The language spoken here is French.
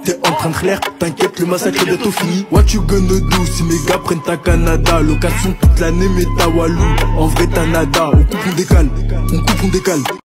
t'es en train de clair, t'inquiète, le massacre est bientôt fini. What you gonna do si mes gars prennent ta Canada? Location toute l'année, mais ta Walou. En vrai, t'as nada. On coupe, on décale. On coupe, on décale.